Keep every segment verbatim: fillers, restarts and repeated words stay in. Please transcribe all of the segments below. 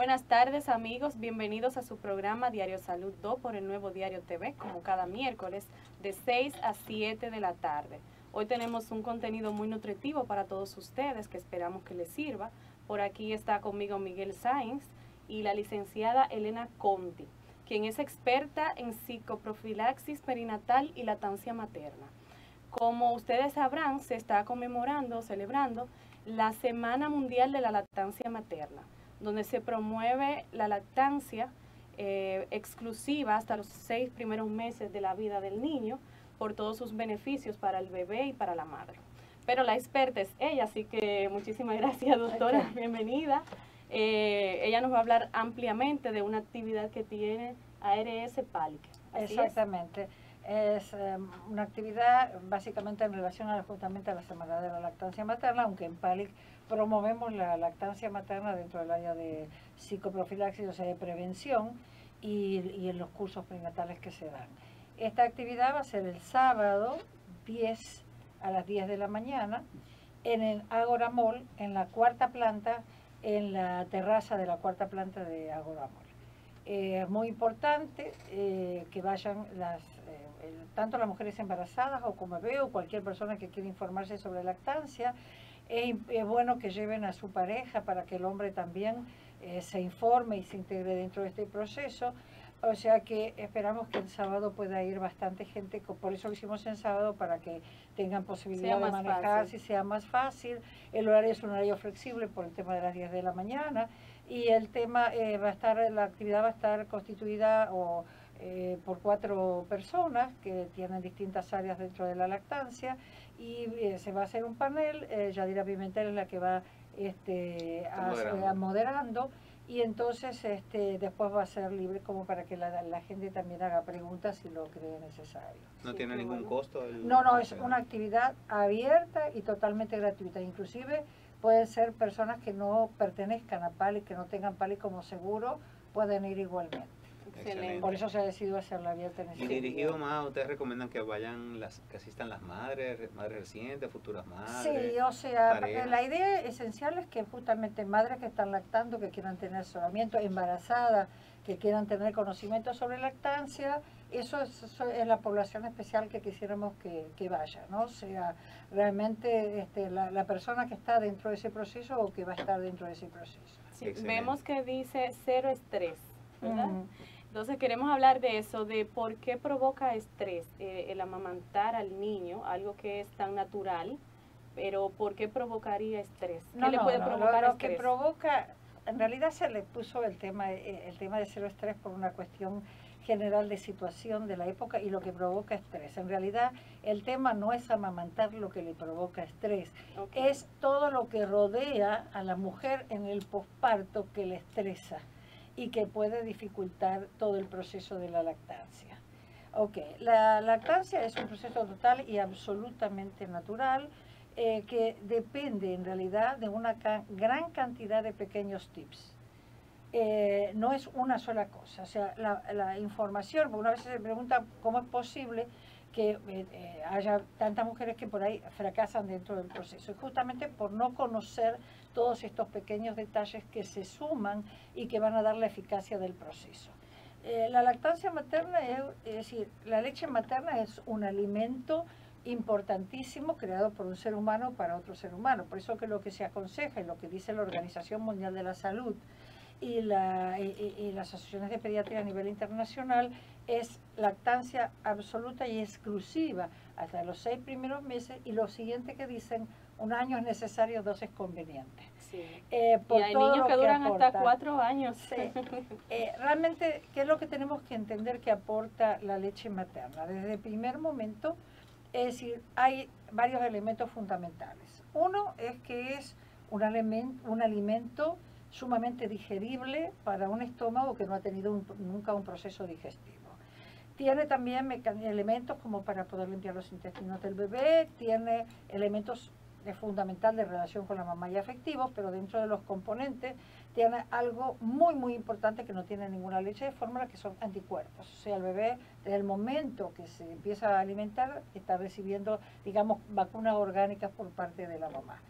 buenas tardes, amigos, bienvenidos a su programa Diario Salud dos por el Nuevo Diario T V, como cada miércoles de seis a siete de la tarde. Hoy tenemos un contenido muy nutritivo para todos ustedes que esperamos que les sirva. Por aquí está conmigo Miguel Sáenz y la licenciada Elena Conti, quien es experta en psicoprofilaxis perinatal y lactancia materna. Como ustedes sabrán, se está conmemorando, celebrando la Semana Mundial de la Lactancia Materna, donde se promueve la lactancia eh, exclusiva hasta los seis primeros meses de la vida del niño, por todos sus beneficios para el bebé y para la madre. Pero la experta es ella, así que muchísimas gracias, doctora, okay. Bienvenida. Eh, ella nos va a hablar ampliamente de una actividad que tiene A R S PALIC. Exactamente. Es, es um, una actividad básicamente en relación a, justamente a la Semana de la Lactancia Materna, aunque en PALIC promovemos la lactancia materna dentro del área de psicoprofilaxis, o sea, de prevención, y, y en los cursos prenatales que se dan. Esta actividad va a ser el sábado diez a las diez de la mañana en el Agora Mall, en la cuarta planta, en la terraza de la cuarta planta de Agora Mall. Eh, es muy importante eh, que vayan las, eh, el, tanto las mujeres embarazadas o como bebé o cualquier persona que quiera informarse sobre lactancia. Es, es bueno que lleven a su pareja para que el hombre también eh, se informe y se integre dentro de este proceso. O sea que esperamos que el sábado pueda ir bastante gente, por eso lo hicimos en sábado, para que tengan posibilidad de manejar, si sea más fácil. El horario es un horario flexible por el tema de las diez de la mañana, y el tema eh, va a estar, la actividad va a estar constituida o, eh, por cuatro personas que tienen distintas áreas dentro de la lactancia, y eh, se va a hacer un panel. eh, Yadira Pimentel es la que va este, a, moderando. A, moderando. Y entonces este, después va a ser libre como para que la, la gente también haga preguntas si lo cree necesario. ¿No sí, tiene ningún bueno. costo? El, no, no, es una actividad abierta y totalmente gratuita. Inclusive pueden ser personas que no pertenezcan a PALIC, que no tengan PALIC como seguro, pueden ir igualmente. Excelente. Por eso se ha decidido hacerla abierta en este Y dirigido más, ustedes recomiendan que vayan, las que asistan las madres, madres recientes, futuras madres. Sí, o sea, parejas. La idea esencial es que justamente madres que están lactando, que quieran tener asesoramiento, embarazadas, que quieran tener conocimiento sobre lactancia, eso es, eso es la población especial que quisiéramos que, que vaya, ¿no? O sea, realmente este, la, la persona que está dentro de ese proceso o que va a estar dentro de ese proceso. Sí, vemos que dice cero estrés, ¿verdad? Mm. Entonces queremos hablar de eso, de por qué provoca estrés eh, el amamantar al niño, algo que es tan natural, pero ¿por qué provocaría estrés? ¿Qué no, le no, puede no, provocar lo, lo estrés? que provoca, en realidad se le puso el tema, el tema de cero estrés por una cuestión general de situación de la época y lo que provoca estrés. En realidad el tema no es amamantar lo que le provoca estrés, okay. Es todo lo que rodea a la mujer en el posparto que le estresa y que puede dificultar todo el proceso de la lactancia. Ok, la lactancia es un proceso total y absolutamente natural eh, que depende en realidad de una ca gran cantidad de pequeños tips. Eh, no es una sola cosa, o sea, la, la información, una vez se pregunta cómo es posible que eh, eh, haya tantas mujeres que por ahí fracasan dentro del proceso, y justamente por no conocer todos estos pequeños detalles que se suman y que van a dar la eficacia del proceso. Eh, la lactancia materna, es, es decir, la leche materna es un alimento importantísimo creado por un ser humano para otro ser humano, por eso que lo que se aconseja y lo que dice la Organización Mundial de la Salud y, la, y, y las asociaciones de pediatría a nivel internacional es lactancia absoluta y exclusiva hasta los seis primeros meses, y lo siguiente que dicen, un año es necesario, dos es conveniente. Sí. Eh, por y hay todo niños que que duran aporta. hasta cuatro años. Sí. Eh, realmente, ¿qué es lo que tenemos que entender que aporta la leche materna? Desde el primer momento, es decir, hay varios elementos fundamentales. Uno es que es un alimento, un alimento sumamente digerible para un estómago que no ha tenido un, nunca un proceso digestivo. Tiene también elementos como para poder limpiar los intestinos del bebé, tiene elementos de fundamental de relación con la mamá y afectivos, pero dentro de los componentes tiene algo muy muy importante que no tiene ninguna leche de fórmula, que son anticuerpos. O sea, el bebé desde el momento que se empieza a alimentar está recibiendo, digamos, vacunas orgánicas por parte de la mamá.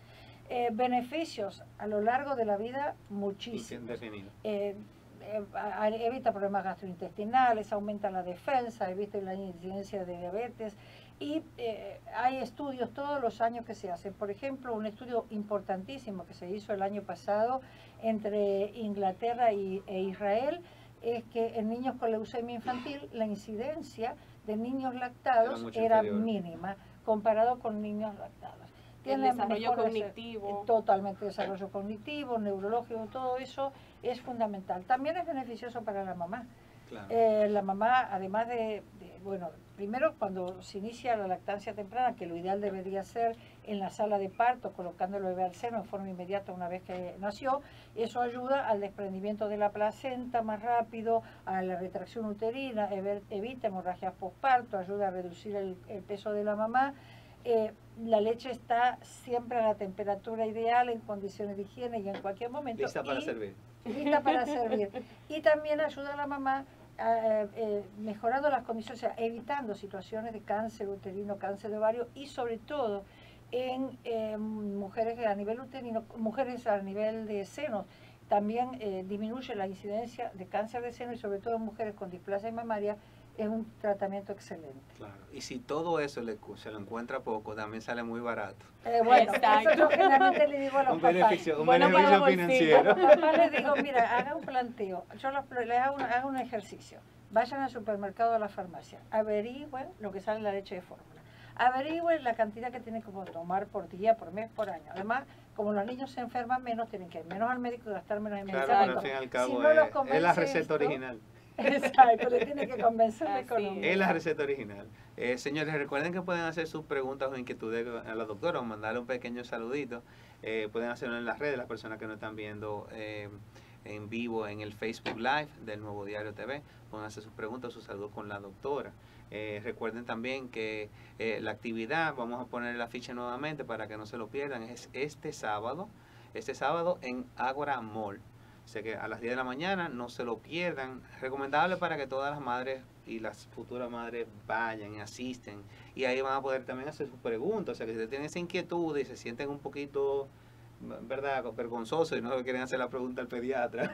Eh, beneficios a lo largo de la vida, muchísimos. Definido. Eh, eh, a- evita problemas gastrointestinales, aumenta la defensa, evita la incidencia de diabetes. Y eh, hay estudios todos los años que se hacen. Por ejemplo, un estudio importantísimo que se hizo el año pasado entre Inglaterra y, e Israel es que en niños con leucemia infantil la incidencia de niños lactados Era era, mucho inferior. mínima comparado con niños lactados. El Tienen desarrollo mejores, cognitivo. eh, totalmente desarrollo cognitivo, neurológico, todo eso es fundamental. También es beneficioso para la mamá. Claro. Eh, la mamá, además de, de, bueno, primero cuando se inicia la lactancia temprana, que lo ideal debería ser en la sala de parto, colocando el bebé al seno en forma inmediata una vez que nació, eso ayuda al desprendimiento de la placenta más rápido, a la retracción uterina, ev- evita hemorragias postparto, ayuda a reducir el, el peso de la mamá. Eh, la leche está siempre a la temperatura ideal, en condiciones de higiene y en cualquier momento. Lista para y, servir. Lista para servir. Y también ayuda a la mamá eh, eh, mejorando las condiciones, o sea, evitando situaciones de cáncer uterino, cáncer de ovario y sobre todo en eh, mujeres a nivel uterino, mujeres a nivel de senos. También eh, disminuye la incidencia de cáncer de seno y sobre todo en mujeres con displasia mamaria. Es un tratamiento excelente. Claro. Y si todo eso le, se lo encuentra poco, también sale muy barato. Eh, bueno, Exacto. eso yo generalmente le digo a los Un papás. beneficio, un Bueno, para beneficio la bolsilla. financiero. A los papás les digo, mira, haga un planteo. Yo los, les hago un, hago un ejercicio. Vayan al supermercado o a la farmacia. Averigüen lo que sale en la leche de fórmula. Averigüen la cantidad que tienen que tomar por día, por mes, por año. Además, como los niños se enferman menos, tienen que ir menos al médico y gastar menos en Claro, medicamentos. pero al fin y al Si cabo no los es, es la convence receta esto, original. Exacto, le tiene que convencer la Así economía. Es la receta original. Eh, señores, recuerden que pueden hacer sus preguntas o inquietudes a la doctora o mandarle un pequeño saludito. Eh, pueden hacerlo en las redes, las personas que nos están viendo eh, en vivo en el Facebook Live del Nuevo Diario T V. Pueden hacer sus preguntas, sus saludos con la doctora. Eh, recuerden también que eh, la actividad, vamos a poner el afiche nuevamente para que no se lo pierdan, es este sábado, este sábado en Ágora Mall. O sea que a las diez de la mañana no se lo pierdan. Recomendable para que todas las madres y las futuras madres vayan y asisten. Y ahí van a poder también hacer sus preguntas. O sea que si tienen esa inquietud y se sienten un poquito, ¿verdad?, vergonzosos y no le quieren hacer la pregunta al pediatra,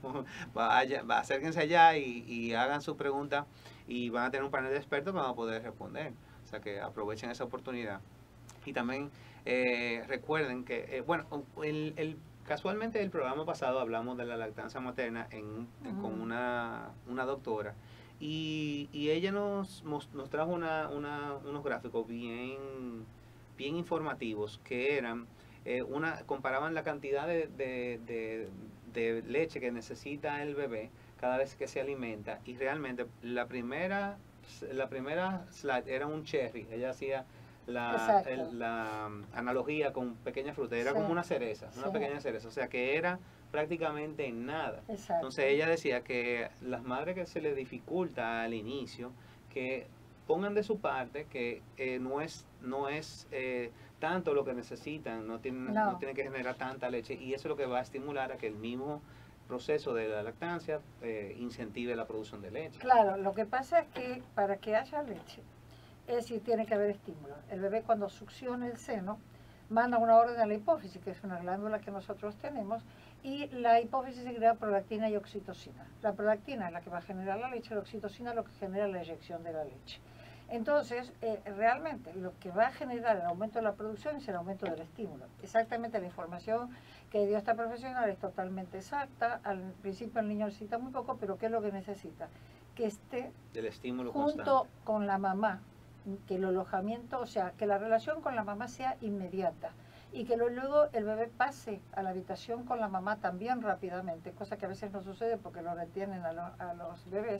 vaya, va, acérquense allá y, y hagan su pregunta y van a tener un panel de expertos que van a poder responder. O sea que aprovechen esa oportunidad. Y también eh, recuerden que, eh, bueno, el, el casualmente el programa pasado hablamos de la lactancia materna en, en, con una, una doctora y, y ella nos, nos, nos trajo una, una, unos gráficos bien, bien informativos que eran, eh, una comparaban la cantidad de, de, de, de leche que necesita el bebé cada vez que se alimenta y realmente la primera, la primera slide era un cherry, ella hacía La, el, la analogía con pequeña fruta, era sí, como una cereza, una sí. pequeña cereza, o sea que era prácticamente nada. Exacto. Entonces ella decía que las madres que se les dificulta al inicio, que pongan de su parte, que eh, no es, no es eh, tanto lo que necesitan, no tienen, no. no tienen que generar tanta leche y eso es lo que va a estimular a que el mismo proceso de la lactancia eh, incentive la producción de leche. Claro, lo que pasa es que para que haya leche, es decir, tiene que haber estímulo. El bebé cuando succiona el seno, manda una orden a la hipófisis, que es una glándula que nosotros tenemos, y la hipófisis segrega prolactina y oxitocina. La prolactina es la que va a generar la leche, la oxitocina es lo que genera la eyección de la leche. Entonces, eh, realmente lo que va a generar el aumento de la producción es el aumento del estímulo. Exactamente la información que dio esta profesional es totalmente exacta. Al principio el niño necesita muy poco, pero ¿qué es lo que necesita? Que esté del estímulo junto constante. Con la mamá, que el alojamiento, o sea, que la relación con la mamá sea inmediata y que luego el bebé pase a la habitación con la mamá también rápidamente, cosa que a veces no sucede porque lo retienen a, lo, a los bebés.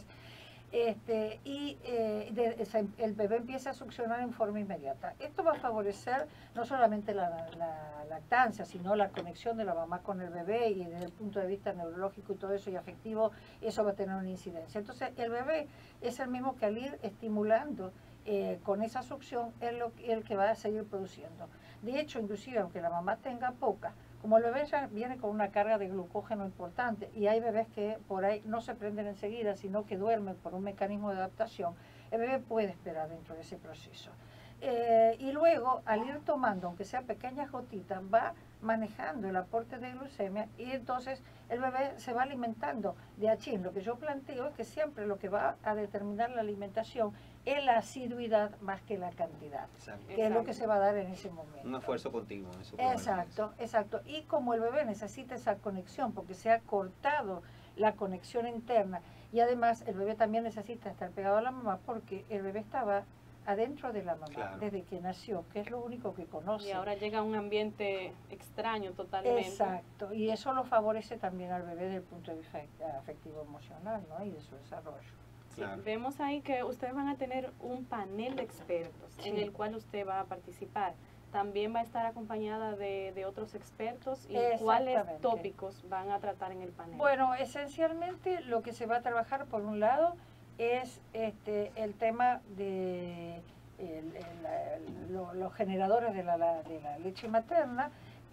Este, y eh, de, esa, el bebé empieza a succionar en forma inmediata. Esto va a favorecer no solamente la, la lactancia, sino la conexión de la mamá con el bebé y desde el punto de vista neurológico y todo eso y afectivo, eso va a tener una incidencia. Entonces el bebé es el mismo que al ir estimulando eh, con esa succión es lo, el que va a seguir produciendo. De hecho, inclusive aunque la mamá tenga poca, como el bebé ya viene con una carga de glucógeno importante y hay bebés que por ahí no se prenden enseguida, sino que duermen por un mecanismo de adaptación, el bebé puede esperar dentro de ese proceso. Eh, y luego, al ir tomando, aunque sea pequeñas gotitas, va manejando el aporte de glucemia y entonces el bebé se va alimentando de achín. Lo que yo planteo es que siempre lo que va a determinar la alimentación es la asiduidad más que la cantidad, Exacto. que Exacto. es lo que se va a dar en ese momento. Un esfuerzo continuo. Eso Exacto, exacto. Y como el bebé necesita esa conexión, porque se ha cortado la conexión interna, y además el bebé también necesita estar pegado a la mamá, porque el bebé estaba adentro de la mamá, claro, desde que nació, que es lo único que conoce. Y ahora llega a un ambiente extraño totalmente. Exacto, y eso lo favorece también al bebé desde el punto de vista afectivo emocional, ¿no? Y de su desarrollo. Sí, claro. vemos ahí que ustedes van a tener un panel de expertos Sí. en el cual usted va a participar. También va a estar acompañada de, de otros expertos. ¿Y cuáles Exactamente. tópicos van a tratar en el panel? Bueno, esencialmente lo que se va a trabajar, por un lado, es este el tema de el, el, lo, los generadores de la, la, de la leche materna,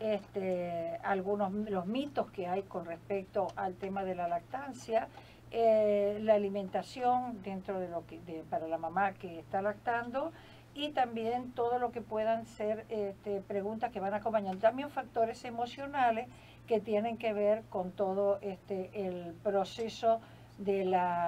este, algunos los mitos que hay con respecto al tema de la lactancia, eh, la alimentación dentro de lo que de, para la mamá que está lactando, y también todo lo que puedan ser este, preguntas que van acompañando. También factores emocionales que tienen que ver con todo este el proceso de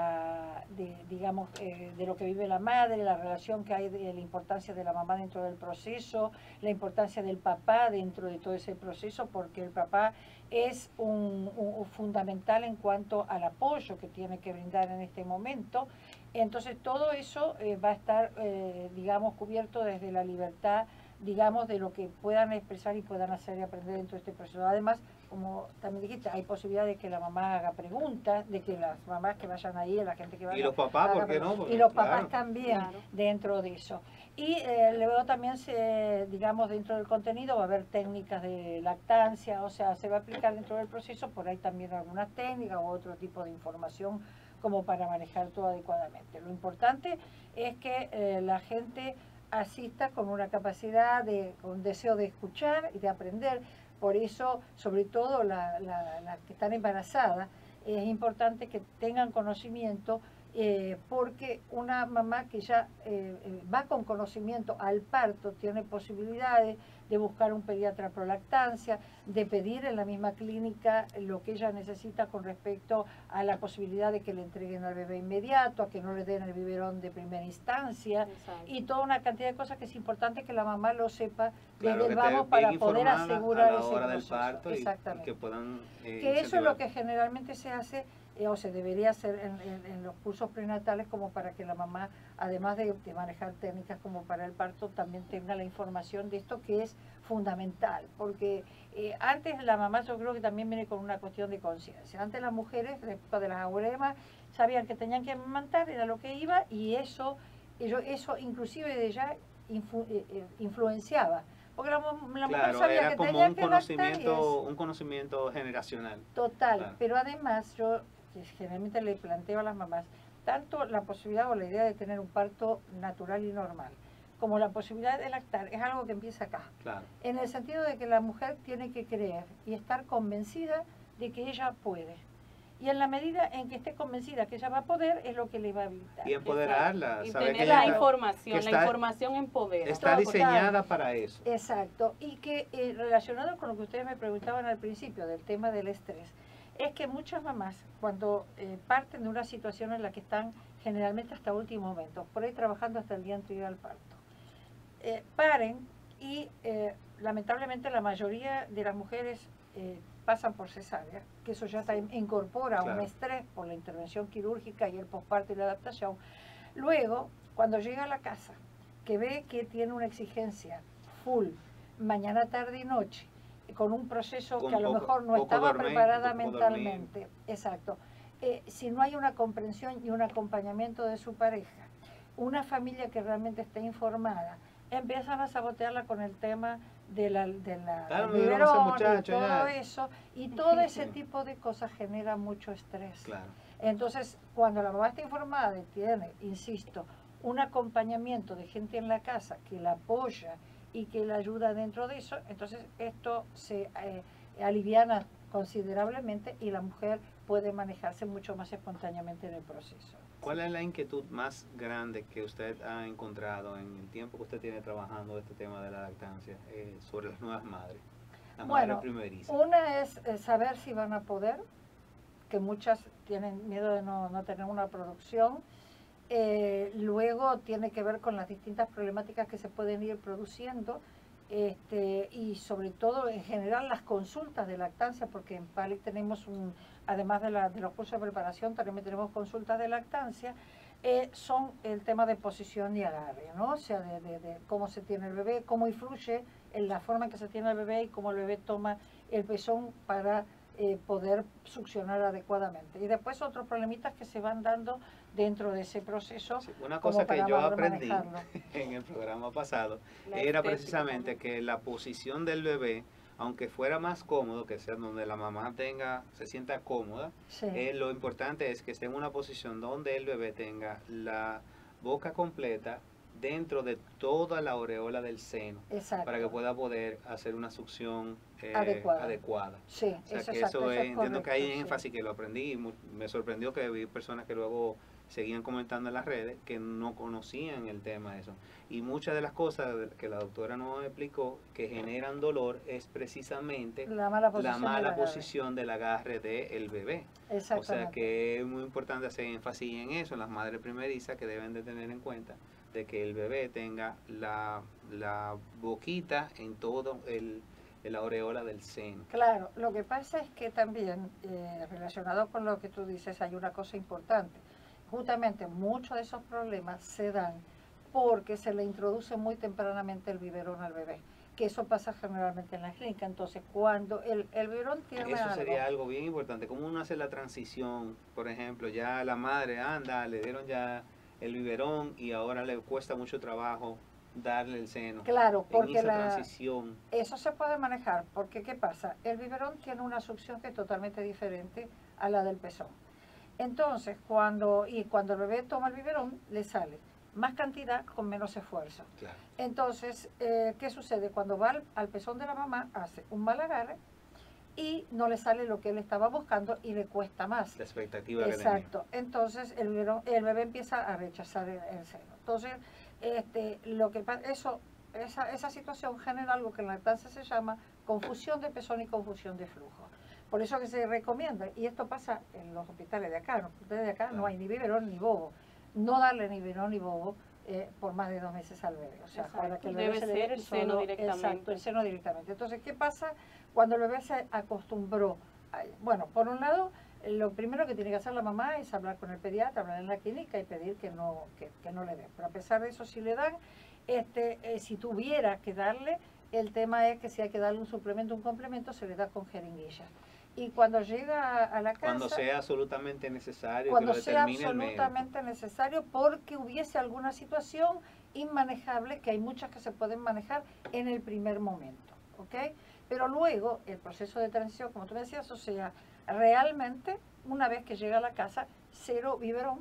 la de, digamos eh, de lo que vive la madre, la relación que hay, de la importancia de la mamá dentro del proceso, la importancia del papá dentro de todo ese proceso, porque el papá es un, un, un fundamental en cuanto al apoyo que tiene que brindar en este momento. Entonces todo eso eh, va a estar eh, digamos cubierto desde la libertad, digamos, de lo que puedan expresar y puedan hacer y aprender dentro de este proceso. Además, como también dijiste, hay posibilidad de que la mamá haga preguntas, de que las mamás que vayan ahí, la gente que vaya... Y los papás, ¿por qué no? Y Porque, los papás claro, también Claro. dentro de eso. Y eh, luego también, se, digamos, dentro del contenido va a haber técnicas de lactancia, o sea, se va a aplicar dentro del proceso, por ahí también algunas técnicas u otro tipo de información como para manejar todo adecuadamente. Lo importante es que eh, la gente asista con una capacidad, de, con un deseo de escuchar y de aprender. Por eso, sobre todo las la, la que están embarazadas, es importante que tengan conocimiento, eh, porque una mamá que ya eh, va con conocimiento al parto tiene posibilidades de buscar un pediatra pro lactancia, de pedir en la misma clínica lo que ella necesita con respecto a la posibilidad de que le entreguen al bebé inmediato, a que no le den el biberón de primera instancia. Exacto. Y toda una cantidad de cosas que es importante que la mamá lo sepa claro, desde que el esté vamos bien para poder informada asegurar a la ese hora del proceso. parto y- y, Exactamente. que puedan eh, Que eso es lo incentivar. que generalmente se hace eh, o se debería hacer en, en- en los cursos prenatales, como para que la mamá, además de, de manejar técnicas como para el parto, también tenga la información de esto, que es fundamental, porque eh, antes la mamá, yo creo que también viene con una cuestión de conciencia. Antes las mujeres, de la época de las abuelas, sabían que tenían que amamantar, era lo que iba, y eso, ello- eso inclusive de ya influ- eh, eh, influenciaba. Porque la, mu- la mujer Claro, sabía era que como tenía un que lactar y conocimiento, es- un conocimiento generacional. Total, Claro. pero además yo que generalmente le planteo a las mamás tanto la posibilidad o la idea de tener un parto natural y normal, como la posibilidad de lactar, es algo que empieza acá, Claro. en el sentido de que la mujer tiene que creer y estar convencida de que ella puede. Y en la medida en que esté convencida que ella va a poder, es lo que le va a habilitar. Y empoderarla, Y saber tener que la ella información, que la está- información empodera. está Total. diseñada para eso. Exacto, y que eh, relacionado con lo que ustedes me preguntaban al principio del tema del estrés, es que muchas mamás cuando eh, parten de una situación en la que están generalmente hasta último momento, por ahí trabajando hasta el día anterior al parto, eh, paren y eh, lamentablemente la mayoría de las mujeres eh, pasan por cesárea, que eso ya está, incorpora Claro. un estrés por la intervención quirúrgica y el posparto y la adaptación. Luego, cuando llega a la casa, que ve que tiene una exigencia full, mañana, tarde y noche, con un proceso Con que a lo poco- mejor no poco estaba dormir, preparada poco mentalmente. Exacto. Eh, si no hay una comprensión y un acompañamiento de su pareja, una familia que realmente esté informada, empiezan a sabotearla con el tema de la, de la Claro, del me dieron ese biberón y muchacho, todo ya. eso, y todo ese Sí. tipo de cosas genera mucho estrés. Claro. Entonces, cuando la mamá está informada y tiene, insisto, un acompañamiento de gente en la casa que la apoya y que la ayuda dentro de eso, entonces esto se eh, aliviana considerablemente y la mujer puede manejarse mucho más espontáneamente en el proceso. ¿Cuál es la inquietud más grande que usted ha encontrado en el tiempo que usted tiene trabajando este tema de la lactancia eh, sobre las nuevas madres? Las Bueno, madres primerizas. una es eh, saber si van a poder, que muchas tienen miedo de no, no tener una producción. Eh, luego tiene que ver con las distintas problemáticas que se pueden ir produciendo, este, y sobre todo en general las consultas de lactancia, porque en PALIC tenemos un, además de, la, de los cursos de preparación, también tenemos consultas de lactancia. Eh, son el tema de posición y agarre, ¿no? O sea, de, de, de cómo se tiene el bebé, cómo influye en la forma en que se tiene el bebé y cómo el bebé toma el pezón para eh, poder succionar adecuadamente. Y después otros problemitas que se van dando dentro de ese proceso. Sí, una cosa que yo aprendí manejarlo. en el programa pasado La era estética precisamente también. que la posición del bebé, aunque fuera más cómodo, que sea donde la mamá tenga, se sienta cómoda, Sí. eh, lo importante es que esté en una posición donde el bebé tenga la boca completa dentro de toda la aureola del seno, Exacto. para que pueda poder hacer una succión eh, Adecuada. adecuada. Sí, O sea, eso, que exacto, eso eso es, es entiendo que hay correcto, sí. énfasis que lo aprendí y mu- me sorprendió que vi personas que luego seguían comentando en las redes que no conocían el tema de eso. Y muchas de las cosas que la doctora nos explicó que generan dolor es precisamente La mala posición. la mala del agarre. posición del agarre del bebé. O Exactamente. sea que es muy importante hacer énfasis en eso, en las madres primerizas que deben de tener en cuenta de que el bebé tenga la, la boquita en todo el, el aureola del seno. Claro, lo que pasa es que también, eh, relacionado con lo que tú dices, hay una cosa importante. Justamente muchos de esos problemas se dan porque se le introduce muy tempranamente el biberón al bebé, que eso pasa generalmente en la clínica. Entonces, cuando el, el biberón tiene Eso algo, sería algo bien importante. ¿Cómo uno hace la transición? Por ejemplo, ya la madre anda, le dieron ya el biberón y ahora le cuesta mucho trabajo darle el seno. claro, En porque esa la, transición, eso se puede manejar, porque ¿qué pasa? El biberón tiene una succión que es totalmente diferente a la del pezón. Entonces, cuando, y cuando el bebé toma el biberón, le sale más cantidad con menos esfuerzo. claro, Entonces, eh, ¿qué sucede? Cuando va al, al pezón de la mamá, hace un mal agarre y no le sale lo que él estaba buscando y le cuesta más. la expectativa que tenía. Exacto. Entonces, el, biberón- el bebé empieza a rechazar el, el seno. Entonces, este, lo que pa- eso, esa, esa situación genera algo que en lactancia se llama confusión de pezón y confusión de flujo. Por eso que se recomienda, y esto pasa en los hospitales de acá, en los hospitales de acá no hay ni biberón ni bobo, no darle ni biberón ni bobo eh, por más de dos meses al bebé. O sea, Exacto. para que el bebé Debe se le ser dé el seno directamente. Exacto, el seno directamente. Entonces, ¿qué pasa cuando el bebé se acostumbró? a- Bueno, por un lado, lo primero que tiene que hacer la mamá es hablar con el pediatra, hablar en la clínica y pedir que no, que, que no le den. Pero a pesar de eso, si le dan, este, eh, si tuviera que darle, el tema es que si hay que darle un suplemento, un complemento, se le da con jeringuilla. Y cuando llega a, a la casa, Cuando sea absolutamente necesario, cuando que lo sea determine el médico. absolutamente necesario, porque hubiese alguna situación inmanejable, que hay muchas que se pueden manejar en el primer momento, ¿ok? Pero luego, el proceso de transición, como tú me decías, o sea, realmente, una vez que llega a la casa, cero biberón,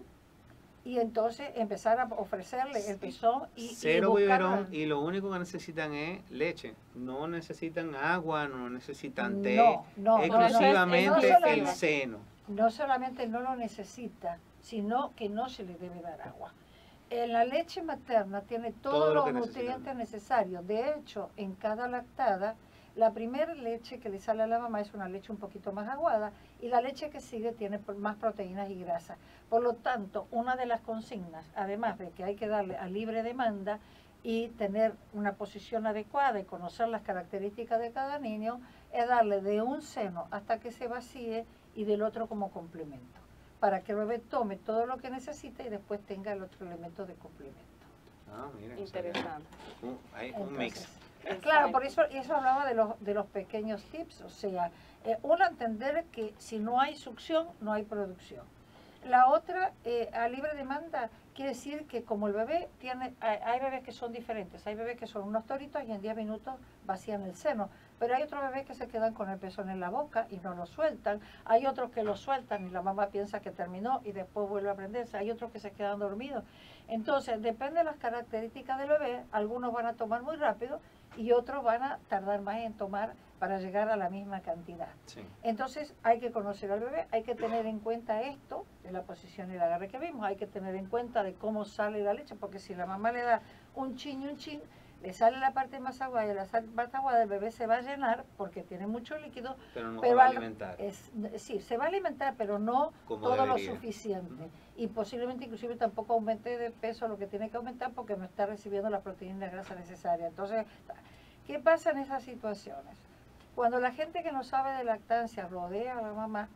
y entonces empezar a ofrecerle el pezón y, y Cero buscar- biberón y lo único que necesitan es leche. No necesitan agua, no necesitan té. No, no, exclusivamente no, no, no, no el solamente- seno. no solamente no lo necesita, sino que no se le debe dar agua. En la leche materna tiene todos Todo lo los que necesita. nutrientes necesarios. De hecho, en cada lactada, la primera leche que le sale a la mamá es una leche un poquito más aguada y la leche que sigue tiene por- más proteínas y grasas. Por lo tanto, una de las consignas, además de que hay que darle a libre demanda y tener una posición adecuada y conocer las características de cada niño, es darle de un seno hasta que se vacíe y del otro como complemento, para que el bebé tome todo lo que necesita y después tenga el otro elemento de complemento. Ah, mira, o sea, Interesante. un, hay un Entonces, mix. claro, Exacto. por eso, y eso hablaba de los, de los pequeños tips, o sea, eh, uno entender que si no hay succión, no hay producción. La otra, eh, a libre demanda, quiere decir que como el bebé tiene, hay, hay bebés que son diferentes, hay bebés que son unos toritos y en diez minutos vacían el seno, pero hay otros bebés que se quedan con el pezón en la boca y no lo sueltan, hay otros que lo sueltan y la mamá piensa que terminó y después vuelve a prenderse, hay otros que se quedan dormidos. Entonces, depende de las características del bebé, algunos van a tomar muy rápido y otros van a tardar más en tomar para llegar a la misma cantidad. Sí. Entonces hay que conocer al bebé, hay que tener en cuenta esto, de la posición y el agarre que vimos, hay que tener en cuenta de cómo sale la leche, porque si la mamá le da un chin y un chin, le sale la parte más aguada y la parte aguada del bebé se va a llenar porque tiene mucho líquido. Pero no pero se va a al- alimentar. Es, sí, se va a alimentar, pero no Como todo debería. lo suficiente. Y posiblemente inclusive tampoco aumente de peso lo que tiene que aumentar porque no está recibiendo la proteína y la grasa necesaria. Entonces, ¿qué pasa en esas situaciones? Cuando la gente que no sabe de lactancia rodea a la mamá,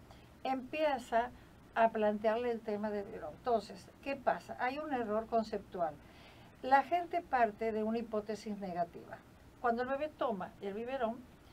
empieza a plantearle el tema del biberón. Entonces, ¿qué pasa? Hay un error conceptual. La gente parte de una hipótesis negativa. Cuando el bebé toma el biberón,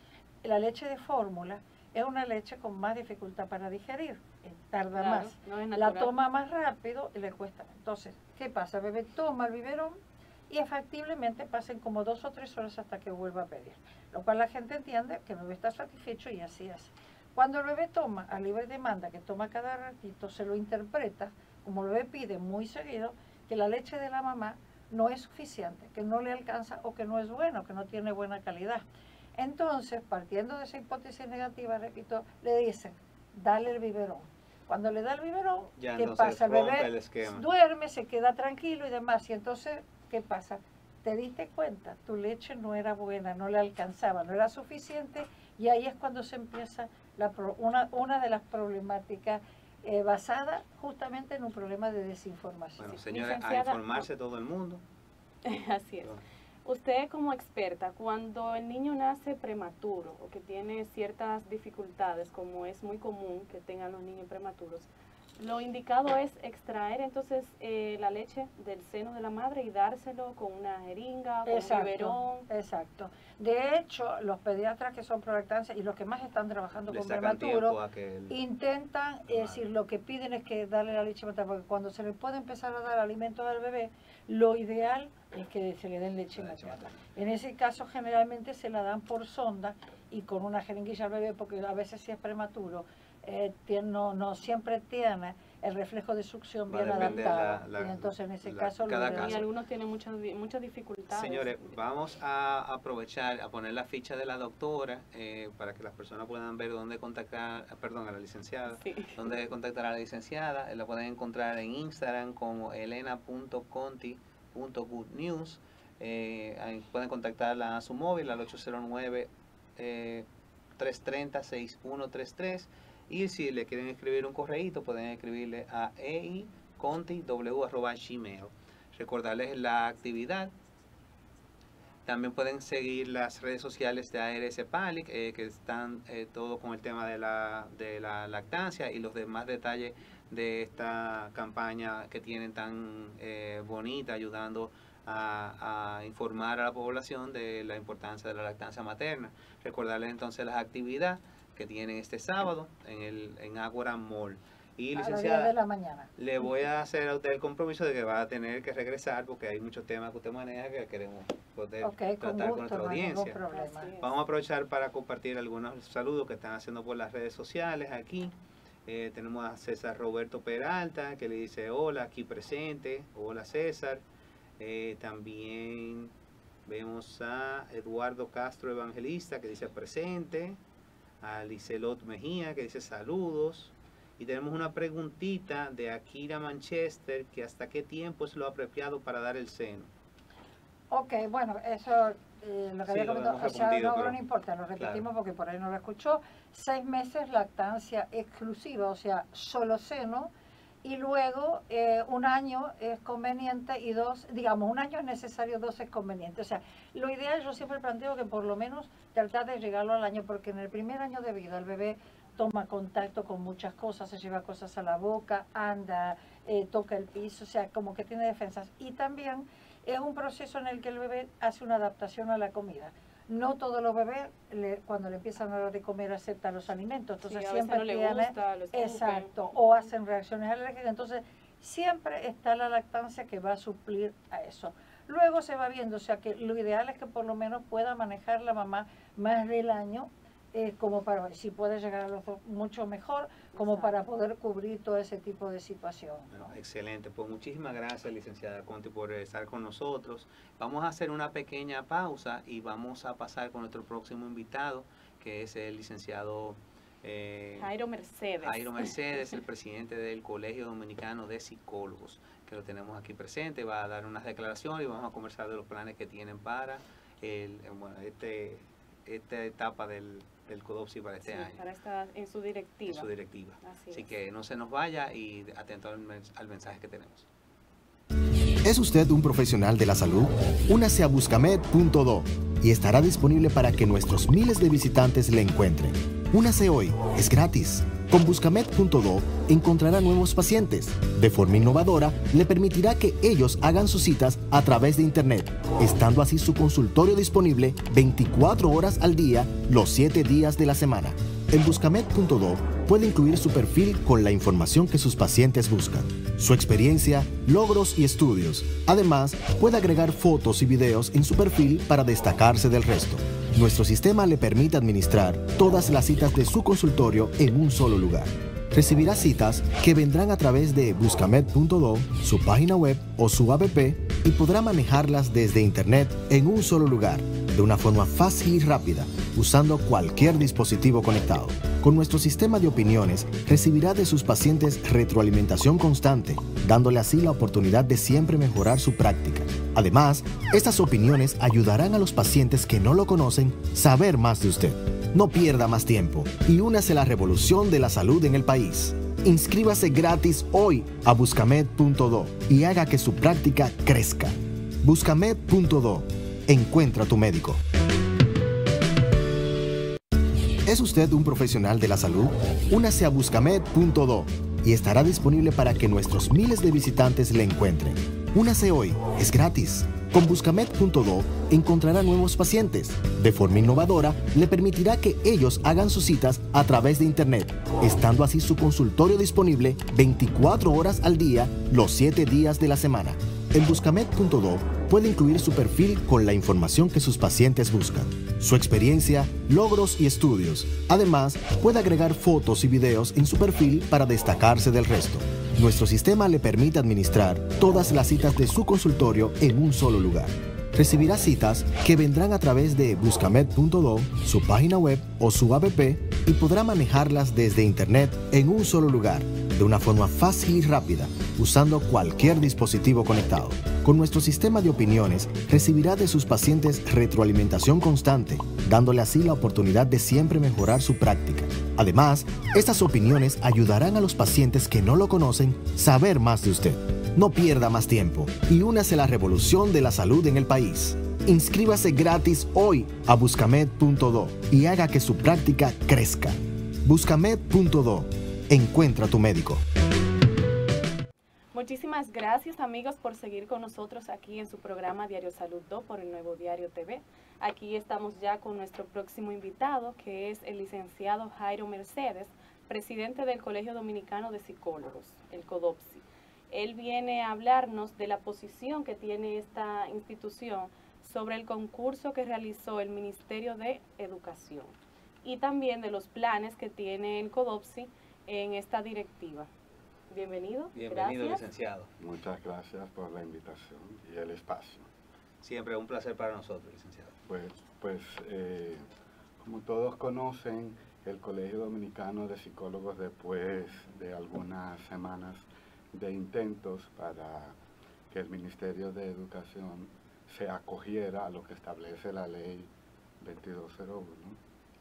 la leche de fórmula es una leche con más dificultad para digerir, eh, tarda Claro, más. no es La natural. toma más rápido y le cuesta. Entonces, ¿qué pasa? El bebé toma el biberón y efectivamente pasan como dos o tres horas hasta que vuelva a pedir. Lo cual la gente entiende que el bebé está satisfecho y así es. Cuando el bebé toma a libre demanda, que toma cada ratito, se lo interpreta, como el bebé pide muy seguido, que la leche de la mamá no es suficiente, que no le alcanza o que no es bueno, que no tiene buena calidad. Entonces, partiendo de esa hipótesis negativa, repito, le dicen, dale el biberón. Cuando le da el biberón, Ya, ¿qué entonces, pasa? El rompe bebé el esquema. duerme, se queda tranquilo y demás. Y entonces, ¿qué pasa? Te diste cuenta, tu leche no era buena, no le alcanzaba, no era suficiente, y ahí es cuando se empieza la pro- una, una de las problemáticas eh, basada justamente en un problema de desinformación. Bueno, Sí, señores, a licenciada, informarse todo el mundo. Así es. Usted como experta, cuando el niño nace prematuro o que tiene ciertas dificultades, como es muy común que tengan los niños prematuros, lo indicado es extraer entonces eh, la leche del seno de la madre y dárselo con una jeringa, con un Exacto, biberón. exacto. De hecho, los pediatras que son pro lactancia y los que más están trabajando Le con sacan tiempo prematuro, a que el- intentan, es madre. decir, lo que piden es que darle la leche materna, porque cuando se le puede empezar a dar alimentos al bebé, lo ideal es que se le den leche La leche materna. materna. En ese caso, generalmente se la dan por sonda y con una jeringuilla al bebé, porque a veces si es prematuro, eh, tiene- no, no siempre tiene el reflejo de succión Va a bien depender adaptado. la- la- y entonces, en ese la- caso, lo cada ideal- Y caso. algunos tienen muchas di- muchas dificultades. Señores, vamos a aprovechar a poner la ficha de la doctora eh, para que las personas puedan ver dónde contactar, ah, perdón, a la licenciada, Sí. dónde contactar a la licenciada. Eh, La pueden encontrar en Instagram como elena punto conti punto good news. Eh, ahí pueden contactarla a su móvil al ocho cero nueve, tres tres cero, seis uno tres tres. Y si le quieren escribir un correíto, pueden escribirle a eiconti arroba gmail. Recordarles la actividad. También pueden seguir las redes sociales de A R S Palic, eh, que están eh, todo con el tema de la, de la lactancia y los demás detalles de esta campaña que tienen tan eh, bonita, ayudando a, a informar a la población de la importancia de la lactancia materna. Recordarles entonces las actividades que tienen este sábado en el en Ágora Mall. Y a las diez licenciada, de la mañana. le voy a hacer a usted el compromiso de que va a tener que regresar porque hay muchos temas que usted maneja que queremos poder Ok, con tratar con gusto, nuestra no hay ningún audiencia. problema. Así es. Vamos a aprovechar para compartir algunos saludos que están haciendo por las redes sociales aquí. Eh, tenemos a César Roberto Peralta que le dice hola, aquí presente. Hola César. Eh, también vemos a Eduardo Castro Evangelista que dice presente. A Licelot Mejía que dice saludos. Y tenemos una preguntita de Akira Manchester, que hasta qué tiempo es lo apropiado para dar el seno. Ok, bueno, eso eh, lo que Sí, había lo comentado, hemos o sea, respondido, no, pero- no importa, lo repetimos claro. porque por ahí no lo escuchó. Seis meses lactancia exclusiva, o sea, solo seno, y luego eh, un año es conveniente y dos, digamos, un año es necesario, dos es conveniente. O sea, lo ideal yo siempre planteo que por lo menos tratar de llegarlo al año, porque en el primer año de vida el bebé toma contacto con muchas cosas, se lleva cosas a la boca, anda, eh, toca el piso, o sea, como que tiene defensas. Y también es un proceso en el que el bebé hace una adaptación a la comida. No todos los bebés, le- cuando le empiezan a dar de comer, aceptan los alimentos. Entonces Sí, a veces siempre no le tiene, gusta, lo escupen. exacto, o hacen reacciones alérgicas. Entonces siempre está la lactancia que va a suplir a eso. Luego se va viendo, o sea que lo ideal es que por lo menos pueda manejar la mamá más del año eh, como para, si puede llegar a los dos, mucho mejor, como Exacto. para poder cubrir todo ese tipo de situación. Bueno, excelente, pues muchísimas gracias, licenciada Conti, por estar con nosotros. Vamos a hacer una pequeña pausa y vamos a pasar con nuestro próximo invitado, que es el licenciado eh, Jairo Mercedes. Jairo Mercedes, el presidente del Colegio Dominicano de Psicólogos, que lo tenemos aquí presente. Va a dar unas declaraciones y vamos a conversar de los planes que tienen para el, bueno, este, esta etapa del, del CODOPSI para este Sí, año, para estar en su directiva. en su directiva. Así Así es. que no se nos vaya y atento al, mens- al mensaje que tenemos. ¿Es usted un profesional de la salud? Únase a Buscamed punto do y estará disponible para que nuestros miles de visitantes le encuentren. Únase hoy, es gratis. Con Buscamed punto do encontrará nuevos pacientes. De forma innovadora, le permitirá que ellos hagan sus citas a través de Internet, estando así su consultorio disponible veinticuatro horas al día, los siete días de la semana. En Buscamed punto do puede incluir su perfil con la información que sus pacientes buscan, su experiencia, logros y estudios. Además, puede agregar fotos y videos en su perfil para destacarse del resto. Nuestro sistema le permite administrar todas las citas de su consultorio en un solo lugar. Recibirá citas que vendrán a través de Buscamed punto do, su página web o su app y podrá manejarlas desde Internet en un solo lugar, de una forma fácil y rápida, usando cualquier dispositivo conectado. Con nuestro sistema de opiniones, recibirá de sus pacientes retroalimentación constante, dándole así la oportunidad de siempre mejorar su práctica. Además, estas opiniones ayudarán a los pacientes que no lo conocen a saber más de usted. No pierda más tiempo y únase a la revolución de la salud en el país. Inscríbase gratis hoy a Buscamed punto do y haga que su práctica crezca. Buscamed punto do. Encuentra a tu médico. ¿Es usted un profesional de la salud? Únase a Buscamed punto do y estará disponible para que nuestros miles de visitantes le encuentren. Únase hoy, es gratis. Con Buscamed punto do encontrará nuevos pacientes. De forma innovadora, le permitirá que ellos hagan sus citas a través de Internet, estando así su consultorio disponible veinticuatro horas al día, los siete días de la semana. En Buscamed punto do puede incluir su perfil con la información que sus pacientes buscan, su experiencia, logros y estudios. Además, puede agregar fotos y videos en su perfil para destacarse del resto. Nuestro sistema le permite administrar todas las citas de su consultorio en un solo lugar. Recibirá citas que vendrán a través de Buscamed punto do, su página web o su app y podrá manejarlas desde Internet en un solo lugar, de una forma fácil y rápida, usando cualquier dispositivo conectado. Con nuestro sistema de opiniones, recibirá de sus pacientes retroalimentación constante, dándole así la oportunidad de siempre mejorar su práctica. Además, estas opiniones ayudarán a los pacientes que no lo conocen a saber más de usted. No pierda más tiempo y únase a la revolución de la salud en el país. Inscríbase gratis hoy a Buscamed punto do y haga que su práctica crezca. Buscamed punto do. Encuentra a tu médico. Muchísimas gracias, amigos, por seguir con nosotros aquí en su programa Diario Salud dos por el Nuevo Diario T V. Aquí estamos ya con nuestro próximo invitado, que es el licenciado Jairo Mercedes, presidente del Colegio Dominicano de Psicólogos, el CODOPSI. Él viene a hablarnos de la posición que tiene esta institución sobre el concurso que realizó el Ministerio de Educación y también de los planes que tiene el CODOPSI en esta directiva. Bienvenido. Bienvenido, Gracias. licenciado. Muchas gracias por la invitación y el espacio. Siempre un placer para nosotros, licenciado. Pues, pues eh, como todos conocen, el Colegio Dominicano de Psicólogos, después de algunas semanas de intentos para que el Ministerio de Educación se acogiera a lo que establece la ley veintidós cero uno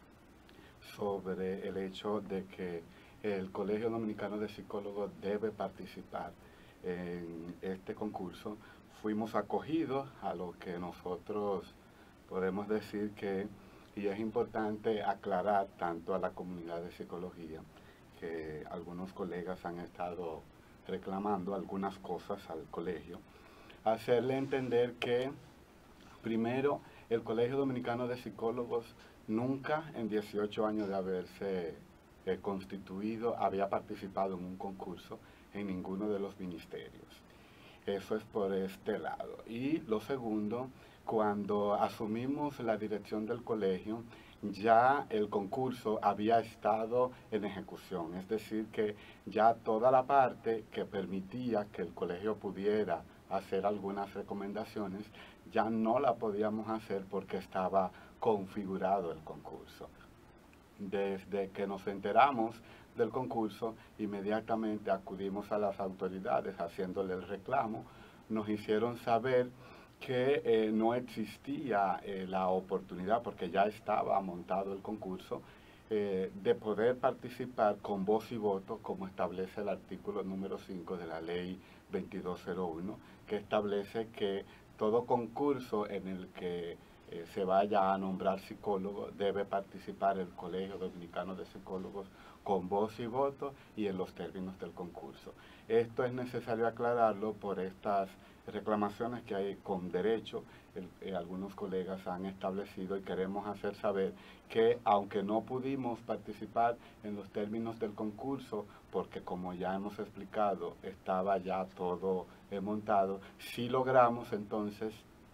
sobre el hecho de que el Colegio Dominicano de Psicólogos debe participar en este concurso, fuimos acogidos a lo que nosotros podemos decir que, y es importante aclarar tanto a la comunidad de psicología, que algunos colegas han estado reclamando algunas cosas al colegio, hacerle entender que, primero, el Colegio Dominicano de Psicólogos nunca en dieciocho años de haberse eh, constituido había participado en un concurso en ninguno de los ministerios. Eso es por este lado. Y lo segundo, cuando asumimos la dirección del colegio, ya el concurso había estado en ejecución, es decir, que ya toda la parte que permitía que el colegio pudiera hacer algunas recomendaciones, ya no la podíamos hacer porque estaba configurado el concurso. Desde que nos enteramos del concurso, inmediatamente acudimos a las autoridades haciéndole el reclamo. Nos hicieron saber que eh, no existía eh, la oportunidad, porque ya estaba montado el concurso, eh, de poder participar con voz y voto, como establece el artículo número cinco de la ley veintidós cero uno, que establece que todo concurso en el que eh, se vaya a nombrar psicólogo debe participar el Colegio Dominicano de Psicólogos con voz y voto y en los términos del concurso. Esto es necesario aclararlo por estas reclamaciones que hay con derecho, el, eh, algunos colegas han establecido, y queremos hacer saber que aunque no pudimos participar en los términos del concurso, porque como ya hemos explicado, estaba ya todo eh, montado, sí logramos entonces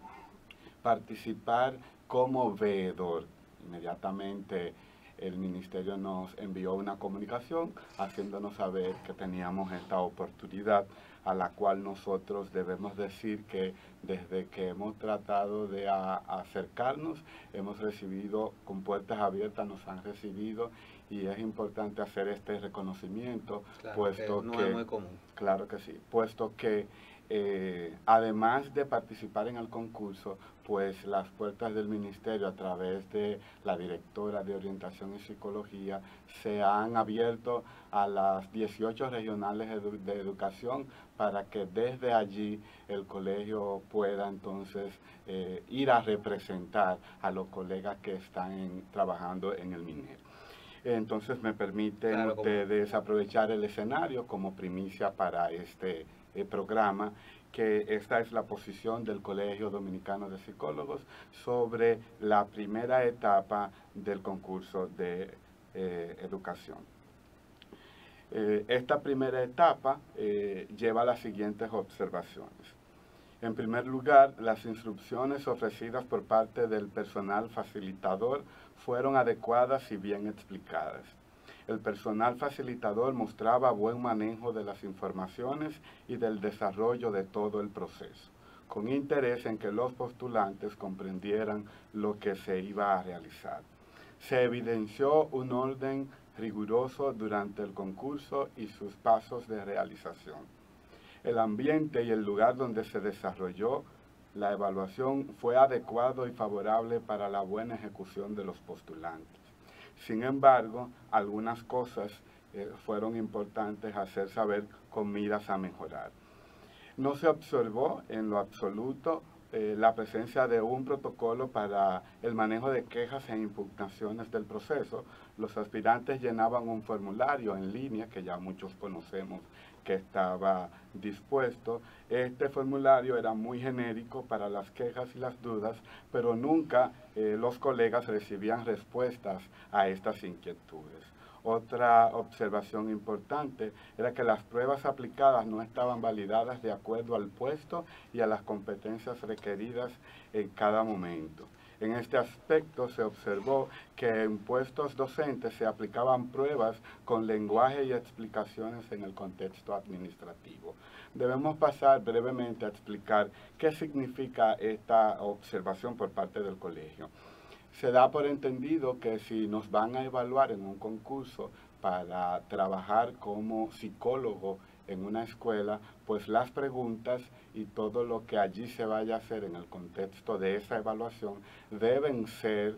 participar como veedor. Inmediatamente el ministerio nos envió una comunicación haciéndonos saber que teníamos esta oportunidad, a la cual nosotros debemos decir que desde que hemos tratado de a, acercarnos, hemos recibido con puertas abiertas, nos han recibido, y es importante hacer este reconocimiento, claro, puesto que no que, es muy común. Claro que sí, puesto que eh, además de participar en el concurso, pues las puertas del ministerio a través de la directora de orientación y psicología se han abierto a las dieciocho regionales edu de educación para que desde allí el colegio pueda entonces eh, ir a representar a los colegas que están en, trabajando en el MINER. Entonces me permiten claro, ustedes como... aprovechar el escenario como primicia para este eh, programa, que esta es la posición del Colegio Dominicano de Psicólogos sobre la primera etapa del concurso de eh, educación. Eh, esta primera etapa eh, lleva las siguientes observaciones. En primer lugar, las instrucciones ofrecidas por parte del personal facilitador fueron adecuadas y bien explicadas. El personal facilitador mostraba buen manejo de las informaciones y del desarrollo de todo el proceso, con interés en que los postulantes comprendieran lo que se iba a realizar. Se evidenció un orden riguroso durante el concurso y sus pasos de realización. El ambiente y el lugar donde se desarrolló la evaluación fue adecuado y favorable para la buena ejecución de los postulantes. Sin embargo, algunas cosas eh, fueron importantes hacer saber con miras a mejorar. No se observó en lo absoluto eh, la presencia de un protocolo para el manejo de quejas e impugnaciones del proceso. Los aspirantes llenaban un formulario en línea, que ya muchos conocemos que estaba dispuesto. Este formulario era muy genérico para las quejas y las dudas, pero nunca eh, los colegas recibían respuestas a estas inquietudes. Otra observación importante era que las pruebas aplicadas no estaban validadas de acuerdo al puesto y a las competencias requeridas en cada momento. En este aspecto se observó que en puestos docentes se aplicaban pruebas con lenguaje y explicaciones en el contexto administrativo. Debemos pasar brevemente a explicar qué significa esta observación por parte del colegio. Se da por entendido que si nos van a evaluar en un concurso para trabajar como psicólogo en una escuela, pues las preguntas y todo lo que allí se vaya a hacer en el contexto de esa evaluación deben ser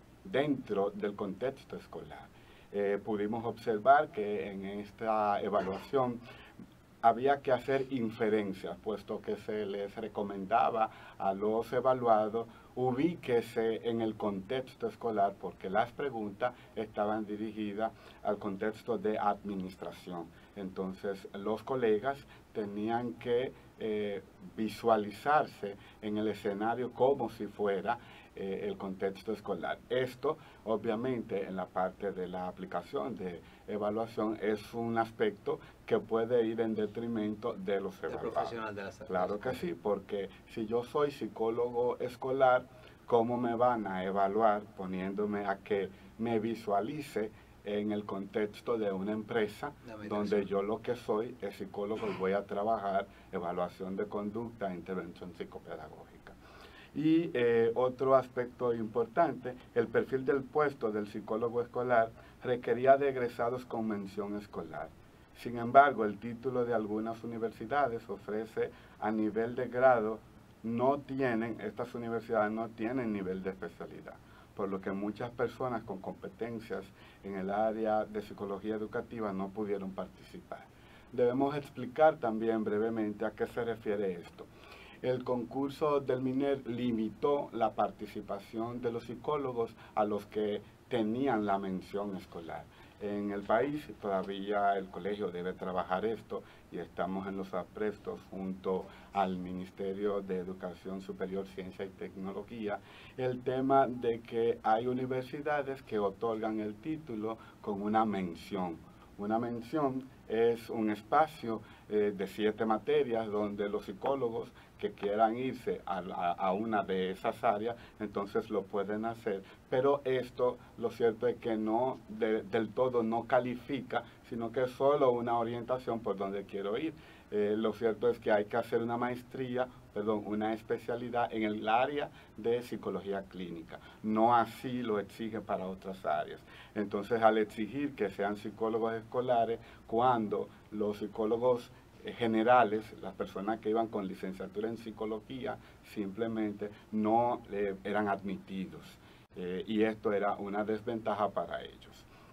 dentro del contexto escolar. Eh, pudimos observar que en esta evaluación había que hacer inferencias, puesto que se les recomendaba a los evaluados ubíquese en el contexto escolar, porque las preguntas estaban dirigidas al contexto de administración. Entonces, los colegas tenían que eh, visualizarse en el escenario como si fuera eh, el contexto escolar. Esto, obviamente, en la parte de la aplicación de evaluación, es un aspecto que puede ir en detrimento de los evaluados. Profesional de la salud. Claro que sí, porque si yo soy psicólogo escolar, ¿cómo me van a evaluar poniéndome a que me visualice en el contexto de una empresa donde yo lo que soy es psicólogo y voy a trabajar evaluación de conducta e intervención psicopedagógica? Y eh, otro aspecto importante, el perfil del puesto del psicólogo escolar requería de egresados con mención escolar. Sin embargo, el título de algunas universidades ofrece a nivel de grado, no tienen, estas universidades no tienen nivel de especialidad, por lo que muchas personas con competencias en el área de psicología educativa no pudieron participar. Debemos explicar también brevemente a qué se refiere esto. El concurso del MINER limitó la participación de los psicólogos a los que tenían la mención escolar. En el país todavía el colegio debe trabajar esto y estamos en los aprestos junto al Ministerio de Educación Superior, Ciencia y Tecnología, el tema de que hay universidades que otorgan el título con una mención. Una mención es un espacio eh, de siete materias donde los psicólogos que quieran irse a, a, a una de esas áreas, entonces lo pueden hacer. Pero esto, lo cierto es que no de, del todo no califica, sino que es solo una orientación por donde quiero ir. Eh, lo cierto es que hay que hacer una maestría, perdón, una especialidad en el área de psicología clínica. No así lo exige para otras áreas. Entonces, al exigir que sean psicólogos escolares, cuando los psicólogos generales, las personas que iban con licenciatura en psicología, simplemente no eh, eran admitidos. Eh, y esto era una desventaja para ellos.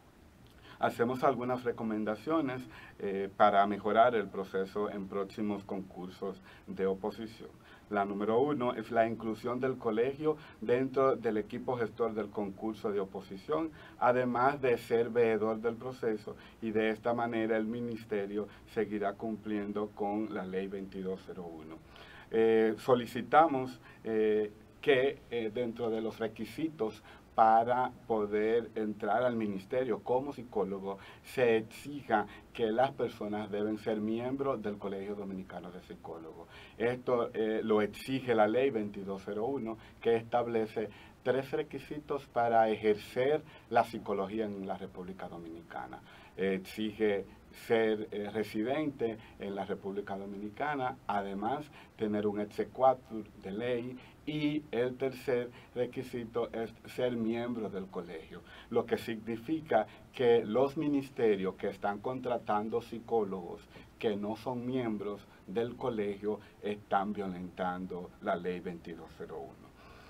Hacemos algunas recomendaciones eh, para mejorar el proceso en próximos concursos de oposición. La número uno es la inclusión del colegio dentro del equipo gestor del concurso de oposición, además de ser veedor del proceso, y de esta manera el ministerio seguirá cumpliendo con la ley veintidós cero uno. Eh, solicitamos eh, que eh, dentro de los requisitos para poder entrar al ministerio como psicólogo, se exija que las personas deben ser miembros del Colegio Dominicano de Psicólogos. Esto eh, lo exige la ley veintidós cero uno, que establece tres requisitos para ejercer la psicología en la República Dominicana. Eh, exige ser eh, residente en la República Dominicana, además tener un exequatur de ley, y el tercer requisito es ser miembro del colegio, lo que significa que los ministerios que están contratando psicólogos que no son miembros del colegio están violentando la ley veintidós cero uno.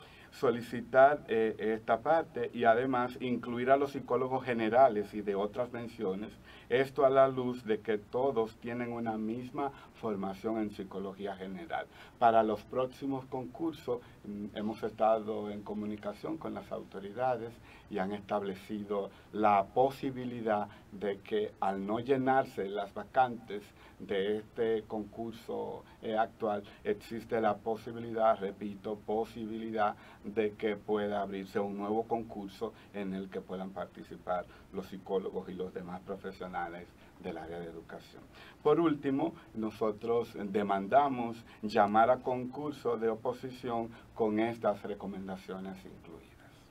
Solicitar eh, esta parte y además incluir a los psicólogos generales y de otras menciones, esto a la luz de que todos tienen una misma formación en psicología general. Para los próximos concursos mm, hemos estado en comunicación con las autoridades y han establecido la posibilidad de que al no llenarse las vacantes de este concurso eh, actual, existe la posibilidad, repito, posibilidad de que pueda abrirse un nuevo concurso en el que puedan participar los psicólogos y los demás profesionales del área de educación. Por último, nosotros demandamos llamar a concurso de oposición con estas recomendaciones incluidas.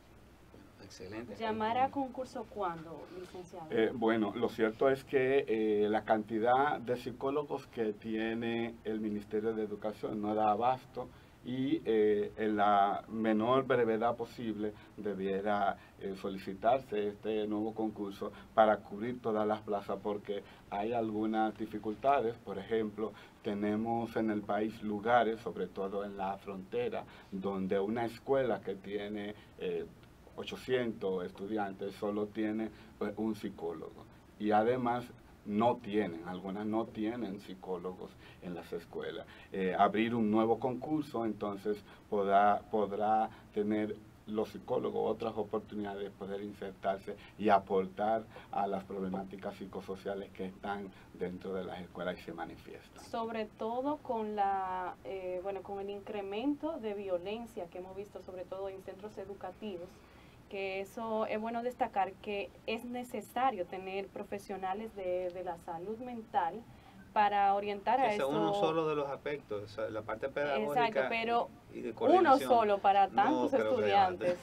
Excelente. ¿Llamar a concurso cuándo, licenciado? Eh, bueno, lo cierto es que eh, la cantidad de psicólogos que tiene el Ministerio de Educación no da abasto, y eh, en la menor brevedad posible debiera eh, solicitarse este nuevo concurso para cubrir todas las plazas, porque hay algunas dificultades. Por ejemplo, tenemos en el país lugares, sobre todo en la frontera, donde una escuela que tiene eh, ochocientos estudiantes solo tiene pues, un psicólogo, y además no tienen, algunas no tienen psicólogos en las escuelas. Eh, abrir un nuevo concurso, entonces podrá, podrá tener los psicólogos otras oportunidades de poder insertarse y aportar a las problemáticas psicosociales que están dentro de las escuelas y se manifiestan. Sobre todo con la, eh, bueno, con el incremento de violencia que hemos visto, sobre todo en centros educativos, que eso es bueno destacar que es necesario tener profesionales de, de la salud mental para orientar a Ese es eso. uno solo de los aspectos, o sea, la parte pedagógica. Exacto, pero y de uno coordinación. solo para No tantos creo que estudiantes.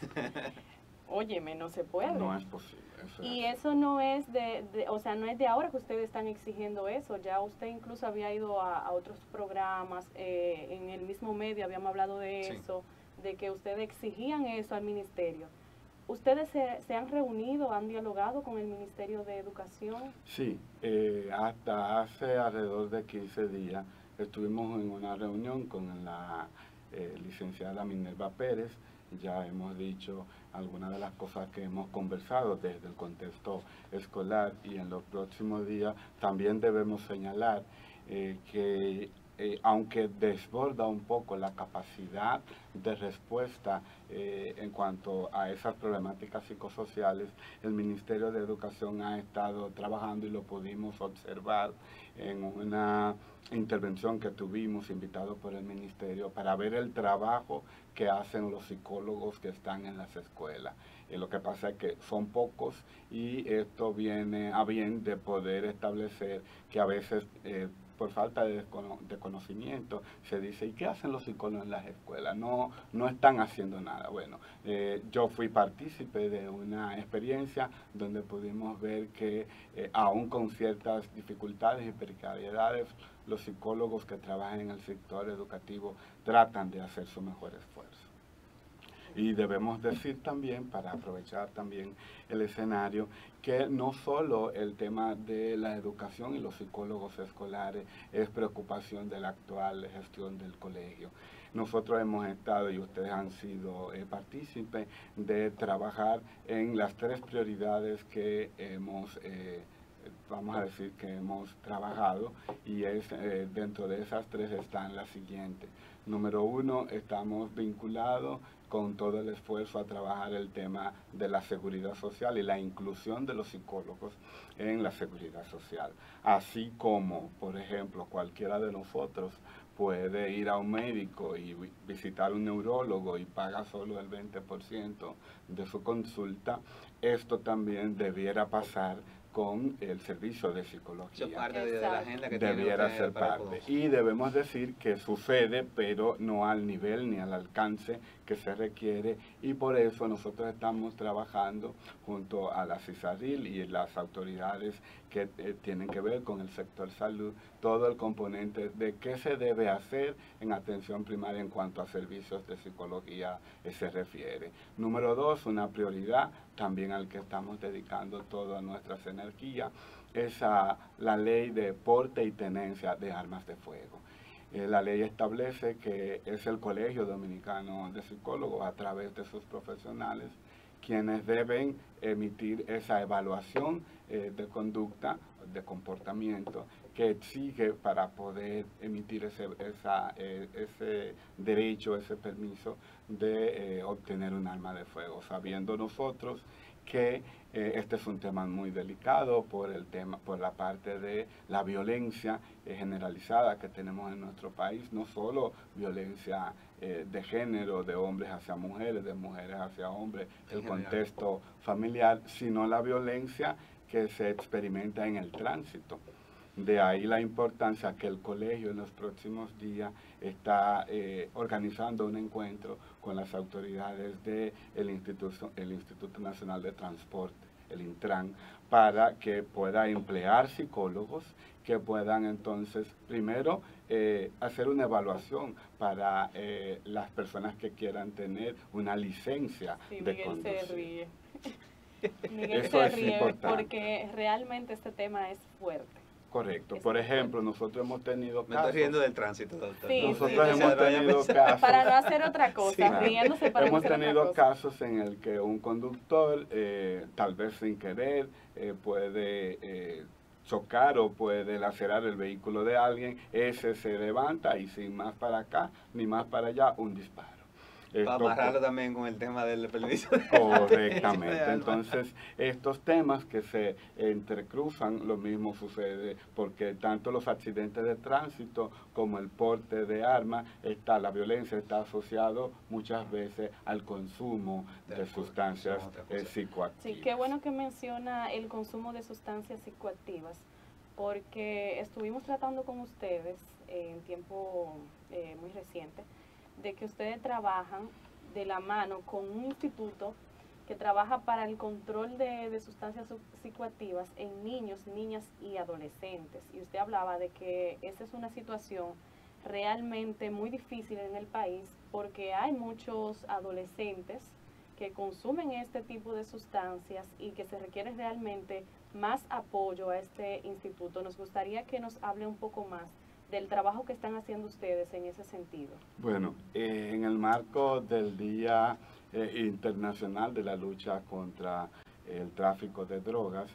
Óyeme, no se puede. No es posible. Eso es Y así. eso no es de, de- o sea, no es de ahora que ustedes están exigiendo eso. Ya usted incluso había ido a, a otros programas, eh, en el mismo medio habíamos hablado de Sí. eso, de que ustedes exigían eso al ministerio. ¿Ustedes se, se han reunido, han dialogado con el Ministerio de Educación? Sí, eh, hasta hace alrededor de quince días estuvimos en una reunión con la eh, licenciada Minerva Pérez. Ya hemos dicho algunas de las cosas que hemos conversado desde el contexto escolar, y en los próximos días también debemos señalar eh, que eh, aunque desborda un poco la capacidad de respuesta eh, en cuanto a esas problemáticas psicosociales, el Ministerio de Educación ha estado trabajando, y lo pudimos observar en una intervención que tuvimos invitado por el Ministerio para ver el trabajo que hacen los psicólogos que están en las escuelas. Y lo que pasa es que son pocos, y esto viene a bien de poder establecer que a veces eh, por falta de, descono de conocimiento se dice, ¿y qué hacen los psicólogos en las escuelas? No, no están haciendo nada. Bueno, eh, yo fui partícipe de una experiencia donde pudimos ver que eh, aún con ciertas dificultades y precariedades, los psicólogos que trabajan en el sector educativo tratan de hacer su mejor esfuerzo. Y debemos decir también, para aprovechar también el escenario, que no solo el tema de la educación y los psicólogos escolares es preocupación de la actual gestión del colegio. Nosotros hemos estado, y ustedes han sido eh, partícipes, de trabajar en las tres prioridades que hemos eh, vamos a decir que hemos trabajado, y es eh, dentro de esas tres están las siguientes. Número uno, estamos vinculados con todo el esfuerzo a trabajar el tema de la seguridad social y la inclusión de los psicólogos en la seguridad social. Así como, por ejemplo, cualquiera de nosotros puede ir a un médico y visitar un neurólogo y paga solo el veinte por ciento de su consulta, esto también debiera pasar con el servicio de psicología. Eso es parte de, de la agenda que tiene Debiera usted ser para parte. todos. Y debemos decir que sucede, pero no al nivel ni al alcance que se requiere, y por eso nosotros estamos trabajando junto a la CISARIL y las autoridades que eh, tienen que ver con el sector salud, todo el componente de qué se debe hacer en atención primaria en cuanto a servicios de psicología eh, se refiere. Número dos, una prioridad también al que estamos dedicando todas nuestras energías, es a la ley de porte y tenencia de armas de fuego. Eh, la ley establece que es el Colegio Dominicano de Psicólogos, a través de sus profesionales, quienes deben emitir esa evaluación eh, de conducta, de comportamiento, que exige para poder emitir ese, esa, eh, ese derecho, ese permiso de eh, obtener un arma de fuego, sabiendo nosotros que eh, este es un tema muy delicado por el tema, por la parte de la violencia eh, generalizada que tenemos en nuestro país, no solo violencia eh, de género, de hombres hacia mujeres, de mujeres hacia hombres, el contexto familiar, sino la violencia que se experimenta en el tránsito. De ahí la importancia que el colegio en los próximos días está eh, organizando un encuentro con las autoridades del Instituto, el Instituto Nacional de Transporte, el Intran, para que pueda emplear psicólogos que puedan entonces, primero, eh, hacer una evaluación para eh, las personas que quieran tener una licencia Sí, de Miguel conducir. se ríe. Miguel Eso se es ríe importante. porque realmente este tema es fuerte. Correcto. Es Por muy ejemplo, nosotros hemos tenido Me casos. estoy riendo del tránsito, doctor. Sí, Nosotros sí, hemos sí. tenido casos. Para no hacer otra cosa, Sí. riéndose para no Hemos hacer tenido otra cosa. casos en el que un conductor, eh, tal vez sin querer, eh, puede eh, chocar o puede lacerar el vehículo de alguien, ese se levanta y sin más para acá ni más para allá, un disparo. Para Esto amarrarlo por- también con el tema del permiso. Correctamente. Entonces, estos temas que se entrecruzan, lo mismo sucede porque tanto los accidentes de tránsito como el porte de armas, está, la violencia está asociado muchas veces al consumo de, De sustancias otra cosa. eh, psicoactivas. Sí, qué bueno que menciona el consumo de sustancias psicoactivas, porque estuvimos tratando con ustedes eh, en tiempo eh, muy reciente de que ustedes trabajan de la mano con un instituto que trabaja para el control de, de sustancias psicoactivas en niños, niñas y adolescentes. Y usted hablaba de que esa es una situación realmente muy difícil en el país porque hay muchos adolescentes que consumen este tipo de sustancias y que se requiere realmente más apoyo a este instituto. Nos gustaría que nos hable un poco más del trabajo que están haciendo ustedes en ese sentido. Bueno, eh, en el marco del Día eh, Internacional de la Lucha contra el Tráfico de Drogas,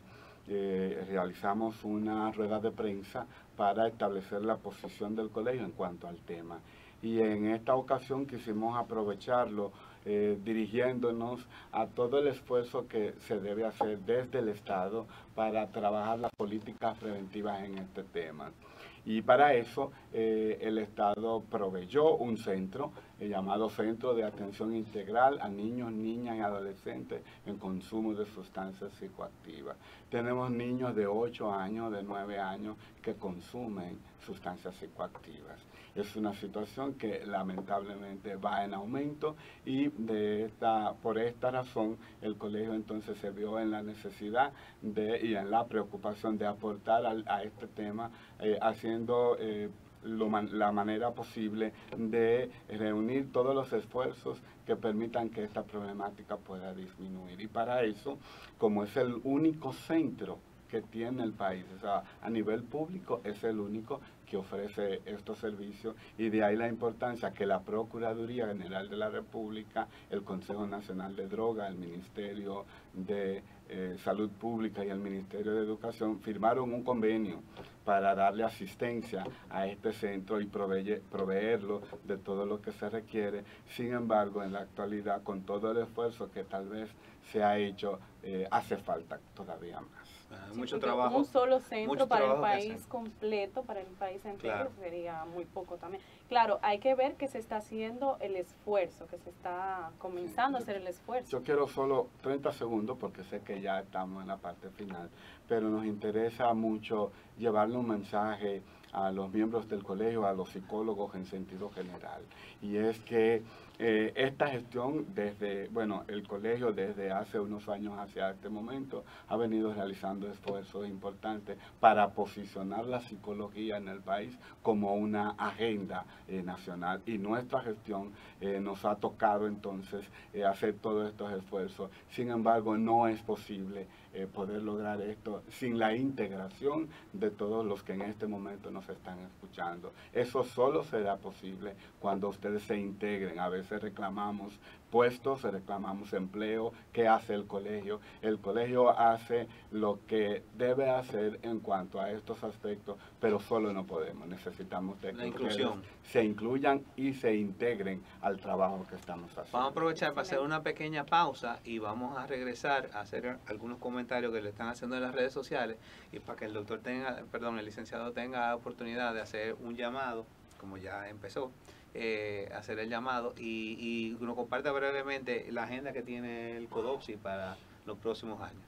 eh, realizamos una rueda de prensa para establecer la posición del colegio en cuanto al tema. Y en esta ocasión quisimos aprovecharlo eh, dirigiéndonos a todo el esfuerzo que se debe hacer desde el Estado para trabajar las políticas preventivas en este tema. Y para eso eh, el Estado proveyó un centro eh, llamado Centro de Atención Integral a Niños, Niñas y Adolescentes en Consumo de Sustancias Psicoactivas. Tenemos niños de ocho años, de nueve años que consumen sustancias psicoactivas. Es una situación que lamentablemente va en aumento y de esta, por esta razón el colegio entonces se vio en la necesidad de, y en la preocupación de aportar a, a este tema eh, haciendo eh, lo man, la manera posible de reunir todos los esfuerzos que permitan que esta problemática pueda disminuir. Y para eso, como es el único centro que tiene el país, o sea, a nivel público es el único que ofrece estos servicios, y de ahí la importancia que la Procuraduría General de la República, el Consejo Nacional de Drogas, el Ministerio de eh, Salud Pública y el Ministerio de Educación firmaron un convenio para darle asistencia a este centro y proveer, proveerlo de todo lo que se requiere. Sin embargo, en la actualidad, con todo el esfuerzo que tal vez se ha hecho, eh, hace falta todavía más. Sí, mucho trabajo. Un solo centro para el país hacer. completo, para el país entero, Claro. sería muy poco también. Claro, hay que ver que se está haciendo el esfuerzo, que se está comenzando a hacer el esfuerzo. Yo quiero solo treinta segundos porque sé que ya estamos en la parte final, pero nos interesa mucho llevarle un mensaje a los miembros del colegio, a los psicólogos en sentido general. Y es que eh, esta gestión desde, bueno, el colegio desde hace unos años hacia este momento ha venido realizando esfuerzos importantes para posicionar la psicología en el país como una agenda eh, nacional. Y nuestra gestión eh, nos ha tocado entonces eh, hacer todos estos esfuerzos. Sin embargo, no es posible eh, poder lograr esto sin la integración de todos los que en este momento nos están escuchando. Eso solo será posible cuando ustedes se integren. A veces reclamamos puestos, reclamamos empleo. ¿Qué hace el colegio? El colegio hace lo que debe hacer en cuanto a estos aspectos, pero solo no podemos. Necesitamos de que la inclusión se incluyan y se integren al trabajo que estamos haciendo. Vamos a aprovechar para hacer una pequeña pausa y vamos a regresar a hacer algunos comentarios que le están haciendo en las redes sociales y para que el doctor tenga, perdón, el licenciado tenga oportunidad de hacer un llamado, como ya empezó, eh, hacer el llamado y, y nos comparta brevemente la agenda que tiene el CODOPSI para los próximos años.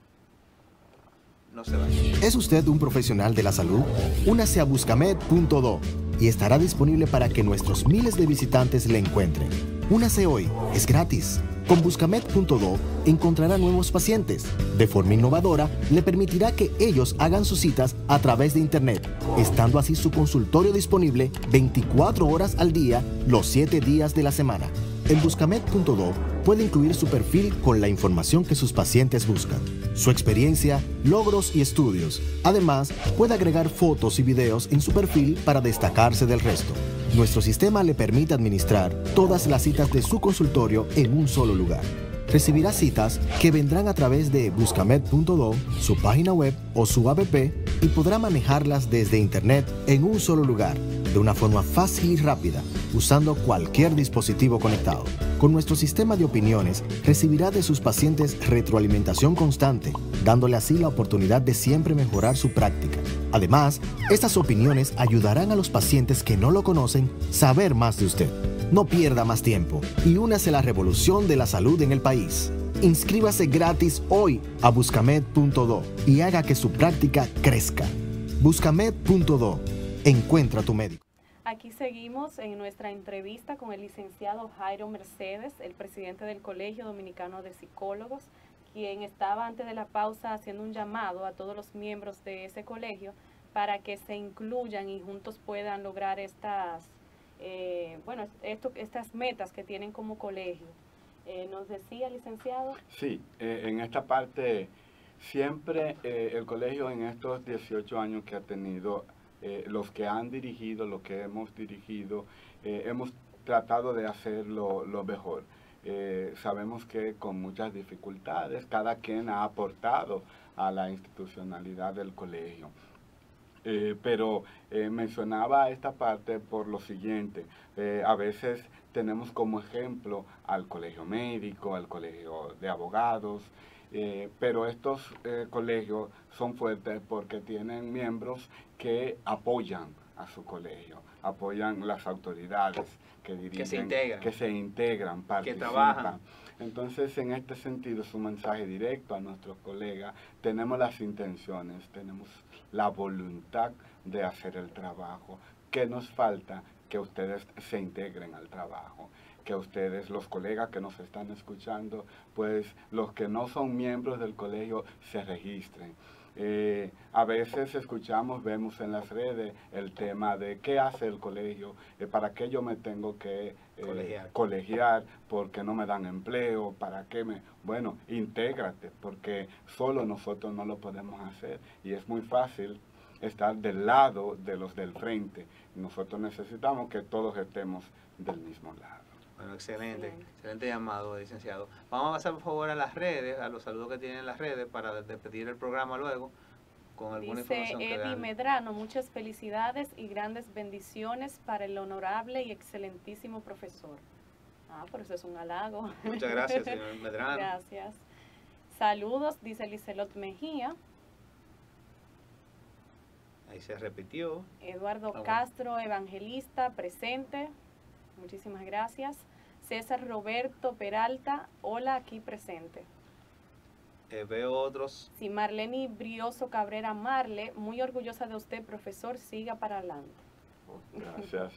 No se vaya. ¿Es usted un profesional de la salud? Únase a buscamed punto do y estará disponible para que nuestros miles de visitantes le encuentren. Únase hoy, es gratis. Con buscamed punto do encontrará nuevos pacientes. De forma innovadora, le permitirá que ellos hagan sus citas a través de Internet, estando así su consultorio disponible veinticuatro horas al día, los siete días de la semana. En buscamed punto do puede incluir su perfil con la información que sus pacientes buscan, su experiencia, logros y estudios. Además, puede agregar fotos y videos en su perfil para destacarse del resto. Nuestro sistema le permite administrar todas las citas de su consultorio en un solo lugar. Recibirá citas que vendrán a través de buscamed punto do, su página web o su app y podrá manejarlas desde Internet en un solo lugar, de una forma fácil y rápida, usando cualquier dispositivo conectado. Con nuestro sistema de opiniones, recibirá de sus pacientes retroalimentación constante, dándole así la oportunidad de siempre mejorar su práctica. Además, estas opiniones ayudarán a los pacientes que no lo conocen a saber más de usted. No pierda más tiempo y únase a la revolución de la salud en el país. Inscríbase gratis hoy a buscamed punto do y haga que su práctica crezca. Buscamed punto do. Encuentra a tu médico. Aquí seguimos en nuestra entrevista con el licenciado Jairo Mercedes, el presidente del Colegio Dominicano de Psicólogos, quien estaba antes de la pausa haciendo un llamado a todos los miembros de ese colegio para que se incluyan y juntos puedan lograr estas, eh, bueno, esto, estas metas que tienen como colegio. Eh, ¿Nos decía, licenciado? Sí, eh, en esta parte siempre eh, el colegio en estos dieciocho años que ha tenido, eh, los que han dirigido, los que hemos dirigido, eh, hemos tratado de hacerlo lo mejor. Eh, sabemos que con muchas dificultades, cada quien ha aportado a la institucionalidad del colegio. Eh, pero eh, mencionaba esta parte por lo siguiente, eh, a veces tenemos como ejemplo al colegio médico, al colegio de abogados, eh, pero estos eh, colegios son fuertes porque tienen miembros que apoyan a su colegio, apoyan las autoridades que dirigen, que se integran, que se integran, participan. Que trabajan. Entonces, en este sentido, es un mensaje directo a nuestros colegas. Tenemos las intenciones, tenemos la voluntad de hacer el trabajo. ¿Qué nos falta? Que ustedes se integren al trabajo. Que ustedes, los colegas que nos están escuchando, pues los que no son miembros del colegio, se registren. Eh, a veces escuchamos, vemos en las redes el tema de qué hace el colegio, eh, para qué yo me tengo que eh, colegiar. colegiar, porque no me dan empleo, para qué me... Bueno, intégrate, porque solo nosotros no lo podemos hacer y es muy fácil estar del lado de los del frente. Nosotros necesitamos que todos estemos del mismo lado. Bueno, excelente, Bien. excelente llamado, licenciado. Vamos a pasar por favor a las redes, a los saludos que tienen las redes para despedir el programa luego con alguna Dice información que Eddie dan. Medrano, muchas felicidades y grandes bendiciones para el honorable y excelentísimo profesor. Ah, por eso es un halago. Muchas gracias, señor Medrano. Gracias. Saludos, dice Licelot Mejía. Ahí se repitió. Eduardo Ah, bueno. Castro, evangelista, presente. Muchísimas gracias. César Roberto Peralta, hola, aquí presente. Eh, veo otros. Sí, Marlene Brioso Cabrera Marle, muy orgullosa de usted, profesor, siga para adelante. Gracias.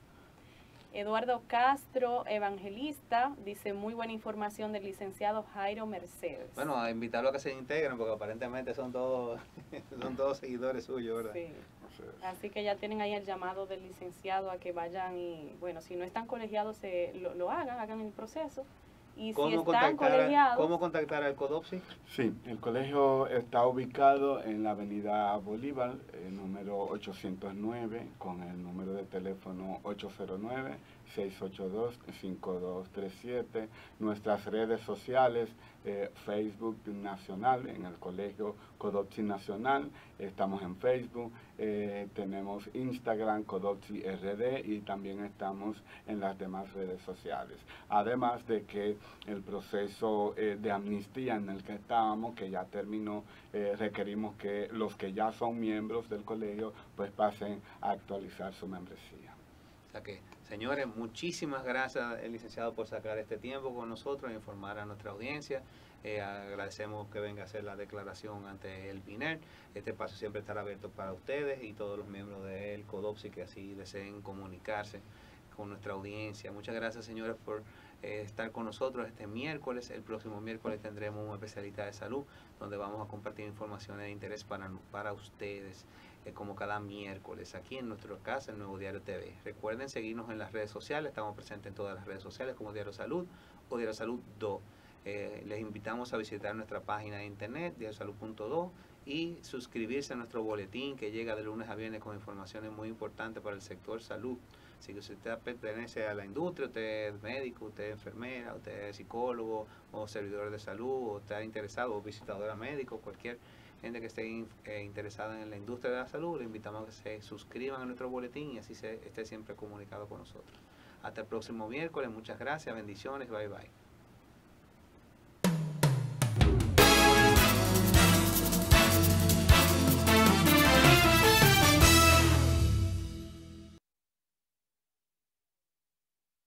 Eduardo Castro, evangelista, dice muy buena información del licenciado Jairo Mercedes. Bueno, a invitarlo a que se integren porque aparentemente son todos, son todos seguidores suyos, ¿verdad? Sí. Así que ya tienen ahí el llamado del licenciado a que vayan y, bueno, si no están colegiados, se, lo, lo hagan, hagan el proceso. Y si están contactar, colegiados... ¿Cómo contactar al CODOPSI? Sí, el colegio está ubicado en la avenida Bolívar, el número ochocientos nueve, con el número de teléfono ocho cero nueve, seis ocho dos, cinco dos tres siete. Nuestras redes sociales, eh, Facebook Nacional, en el colegio CODOPSI Nacional, estamos en Facebook, eh, tenemos Instagram, CODOPSI R D, y también estamos en las demás redes sociales. Además de que el proceso eh, de amnistía en el que estábamos, que ya terminó, eh, requerimos que los que ya son miembros del colegio pues pasen a actualizar su membresía. O sea que, señores, muchísimas gracias, el licenciado, por sacar este tiempo con nosotros e informar a nuestra audiencia. Eh, agradecemos que venga a hacer la declaración ante el P I N E R. Este espacio siempre estará abierto para ustedes y todos los miembros del CODOPSI que así deseen comunicarse con nuestra audiencia. Muchas gracias, señores, por eh, estar con nosotros este miércoles. El próximo miércoles tendremos un especialista de salud donde vamos a compartir informaciones de interés para, para ustedes, eh, como cada miércoles, aquí en nuestra casa, el Nuevo Diario T V. Recuerden seguirnos en las redes sociales, estamos presentes en todas las redes sociales como Diario Salud o Diario Salud dos. Eh, les invitamos a visitar nuestra página de internet, diario salud punto do, y suscribirse a nuestro boletín que llega de lunes a viernes con informaciones muy importantes para el sector salud. Así que si usted pertenece a la industria, usted es médico, usted es enfermera, usted es psicólogo o servidor de salud, o está interesado, o visitadora médico, cualquier gente que esté eh, interesada en la industria de la salud, le invitamos a que se suscriban a nuestro boletín y así se esté siempre comunicado con nosotros. Hasta el próximo miércoles, muchas gracias, bendiciones, bye bye.